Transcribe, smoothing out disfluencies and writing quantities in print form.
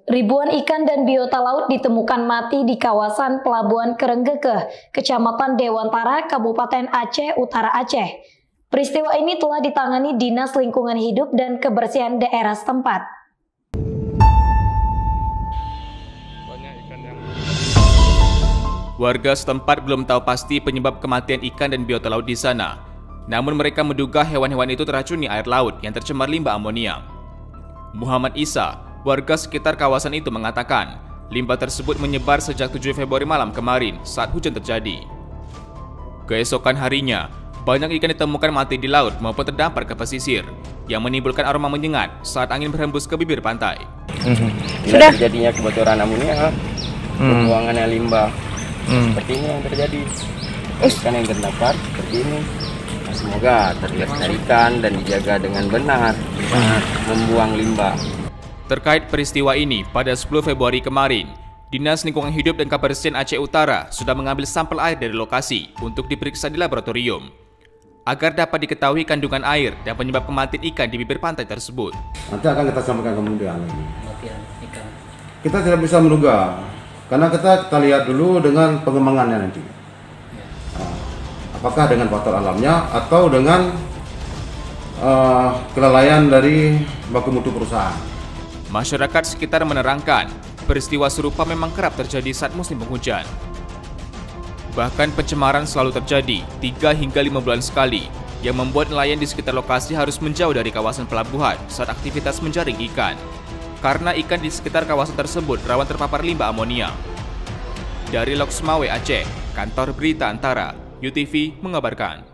Ribuan ikan dan biota laut ditemukan mati di kawasan Pelabuhan Kerenggekeh, Kecamatan Dewantara, Kabupaten Aceh Utara Aceh. Peristiwa ini telah ditangani Dinas Lingkungan Hidup dan Kebersihan daerah setempat. Warga setempat belum tahu pasti penyebab kematian ikan dan biota laut di sana. Namun mereka menduga hewan-hewan itu teracuni air laut yang tercemar limbah amonia. Muhammad Isa, warga sekitar kawasan itu mengatakan, limbah tersebut menyebar sejak 7 Februari malam kemarin saat hujan terjadi. Keesokan harinya, banyak ikan ditemukan mati di laut maupun terdampar ke pesisir, yang menimbulkan aroma menyengat saat angin berhembus ke bibir pantai. Bila terjadinya kebocoran amonia, pembuangannya limbah, seperti ini yang terjadi. Ikan yang terdampar seperti ini. Semoga terlestarikan dan dijaga dengan benar saat membuang limbah. Terkait peristiwa ini, pada 10 Februari kemarin, Dinas Lingkungan Hidup dan Kebersihan Aceh Utara sudah mengambil sampel air dari lokasi untuk diperiksa di laboratorium, agar dapat diketahui kandungan air dan penyebab kematian ikan di bibir pantai tersebut. Nanti akan kita sampaikan kemudian lagi. Kita tidak bisa menduga, karena kita lihat dulu dengan pengembangannya nanti. Apakah dengan faktor alamnya atau dengan kelalaian dari baku mutu perusahaan. Masyarakat sekitar menerangkan, peristiwa serupa memang kerap terjadi saat musim penghujan. Bahkan pencemaran selalu terjadi 3 hingga 5 bulan sekali, yang membuat nelayan di sekitar lokasi harus menjauh dari kawasan pelabuhan saat aktivitas menjaring ikan. Karena ikan di sekitar kawasan tersebut rawan terpapar limbah amonia. Dari Loksmawe Aceh, Kantor Berita Antara, UTV mengabarkan.